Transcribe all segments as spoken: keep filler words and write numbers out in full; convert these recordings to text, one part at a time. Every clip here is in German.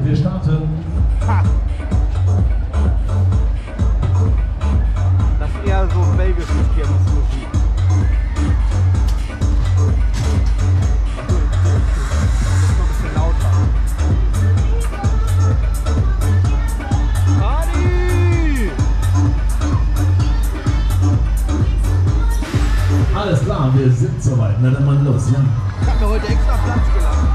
wir starten. Ha. Das ist eher so belgisches Kirmesmusik. Das ist noch ein bisschen lauter. Party! Alles klar, wir sind soweit. Na dann mal los, ja? Ich hab mir heute extra Platz gelassen.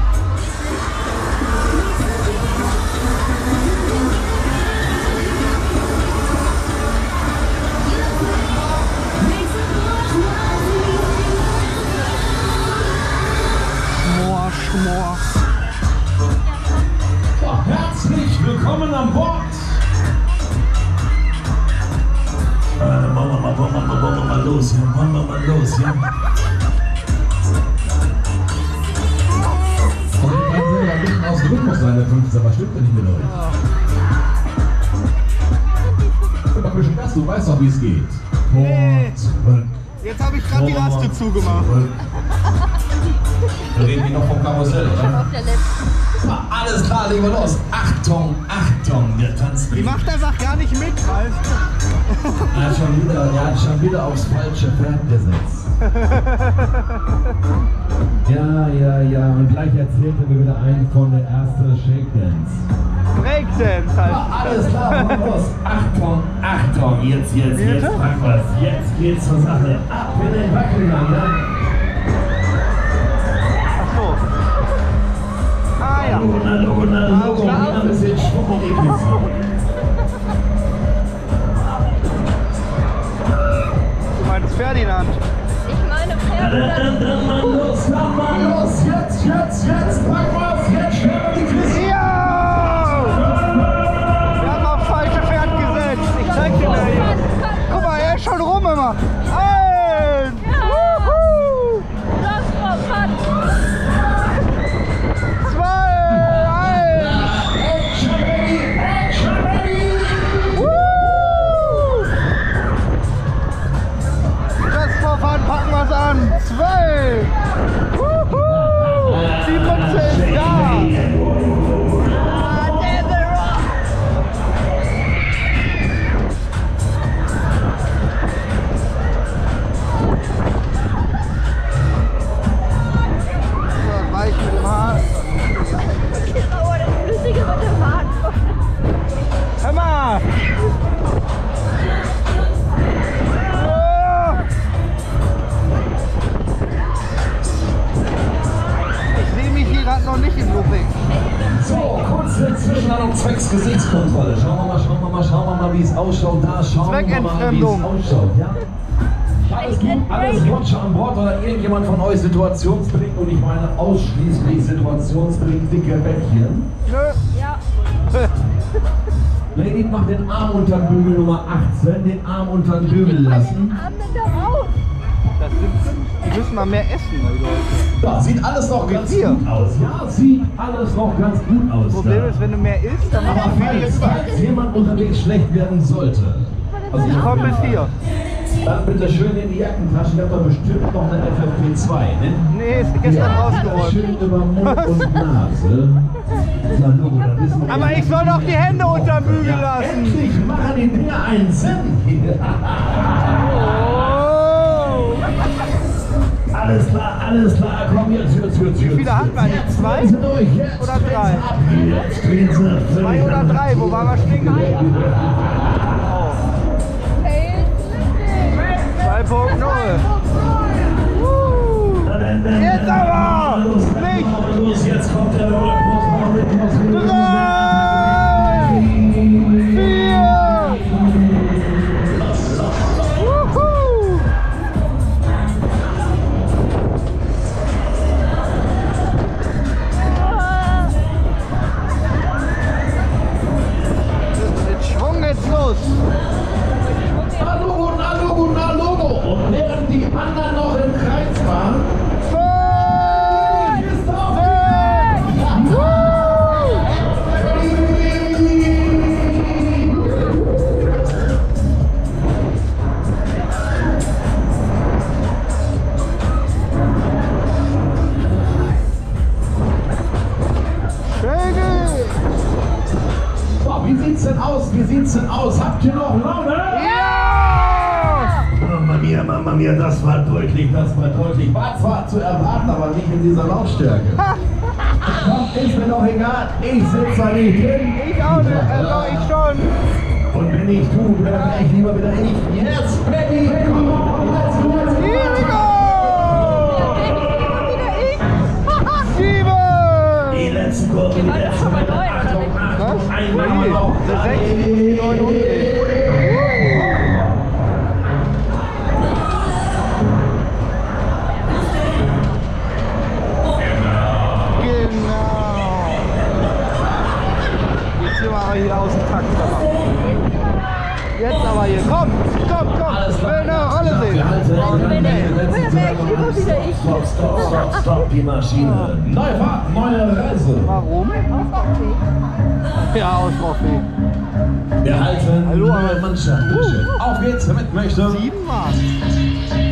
Schmor, Schmor. Ja, herzlich willkommen an Bord. Äh, wollen wir mal, wollen wir mal, wollen wir mal los, ja? Wollen wir mal los, ja? Und ich kann selber ein bisschen aus dem Rhythmus sein, der fünfzehn, aber stimmt ja nicht mit euch. Guck mal, ein bisschen Gas, du weißt doch, wie es geht. Vor, Nee. zurück. Jetzt habe ich gerade die vor, Raste zugemacht. zurück. Wir reden hier noch vom Karussell, oder? Auf der letzten. Ah, alles klar, legen wir los. Achtung, Achtung, wir tanzen. Die macht einfach gar nicht mit, Ralf. Er hat schon wieder, er hat schon wieder aufs falsche Pferd gesetzt. Ja, ja, ja. Und gleich erzählt er mir wieder einen von der ersten Shake Dance. Breakdance halt. Ja, alles klar, machen wir los. Achtung, Achtung. Jetzt, jetzt, jetzt, frag was. Jetzt geht's zur Sache. Ab in den Wackelgang, ja? Ach so. Ah ja. Logo, na, Logo, na, Logo. Wieder ein bisschen Schwung und Eklis. Du meinst Ferdinand. Ich meine Dann, dann, dann mal los, dann mal los. Jetzt, jetzt, jetzt, pack was. Jetzt schnell die Kiste. Ja! Wir haben aufs falsche Pferd gesetzt. Ich zeig dir mal hier. Guck mal, er ist schon rum immer. Ein! Wuhu! das war Fun. Zwei! Eins! Action, Baby, Action, Baby. Wuhu! Just for fun, packen wir's an. Zwei! Wuhu! Die Mütze ist da! Ah, Devil Rock. So, weich mit dem Haar. Genau, das Flüssige mit dem Wagen. Hör mal! Ich sehe mich hier gerade noch nicht im Looping. So, kurze Zwischenlandung zwecks Gesichtskontrolle. Schauen wir mal, schauen wir mal, schauen wir mal, wie es ausschaut. Da schauen wir mal, wie es Zweckentfremdung. ausschaut. Ja? Alles gut, alles Rutsche an Bord oder irgendjemand von euch situationsbedingt und ich meine ausschließlich situationsbedingt dicke Bäckchen. Nö. Ja. Lady macht den Arm unter den Bügel Nummer achtzehn, den Arm unter den Bügel lassen. Arm denn da raus? Das sind, die müssen mal mehr essen, die Leute. Ja, sieht alles noch ganz Hier. gut aus. Ja, sieht alles noch ganz gut aus. Das Problem da. ist, wenn du mehr isst, dann Aber machst du viel falls, über. falls jemand unterwegs schlecht werden sollte, also Ich komm bis hier. dann bitte schön in die Jackentasche, ihr habt doch bestimmt noch eine F F P zwei, ne? Nee, ist gestern rausgeräumt. Schön über Mund und Nase. Na, Logo, dann wissen wir Aber ja. ich soll doch die Hände unterm Bügel Ja, lassen. endlich machen die Dinge einen Sinn. Oh. Alles klar, alles klar, komm jetzt, jetzt, jetzt, jetzt. Wie viele hatten wir jetzt? Zwei? Jetzt sind durch, jetzt Oder geht's drei? ab. Jetzt geht's ab. Zwei oder drei, wo waren wir stehen geblieben? Oh. Fail. zwei Punkt null. Jetzt aber! Nicht! Los, jetzt kommt der Rhythmus. Drei! Vier! Wuhu! Mit Schwung geht's los! Na Logo, na Logo, na Logo. Und während die anderen noch im Kreis waren, Fünf! ist auf Sechs! Woo! wie sieht's denn aus? Habt ihr noch Laune? Ja! Mamma mia, Mamma mia, das war deutlich, das war deutlich. War zwar zu erwarten, aber nicht in dieser Lautstärke. Komm, ist mir doch egal. Ich sitze da nicht drin. Ich auch nicht, also ich schon. Und wenn nicht du, dann wäre ich lieber wieder ich. Jetzt, Benny, komm on, let's go, let's go. Here we go! Sieben! Die letzten Kurve. War das schon mal neu, oder nicht? Was? Einmal Nee, noch. der sechs, die neun umdrehen. Genau. Jetzt sind wir hier aus dem Takt. Jetzt aber hier. Komm, komm, komm. Alles klar. Will eine Rolle sehen. Wir halten Also wenn ich früher wäre ich immer wieder ich. Stopp, stopp, stopp, stopp, die Maschine. Neue Fahrt, neue Reise. Warum? Ja, aus Roffy. Wir halten Hallo, neue Alex. Mannschaft. Auf geht's, wer mit möchte. Sieben war's.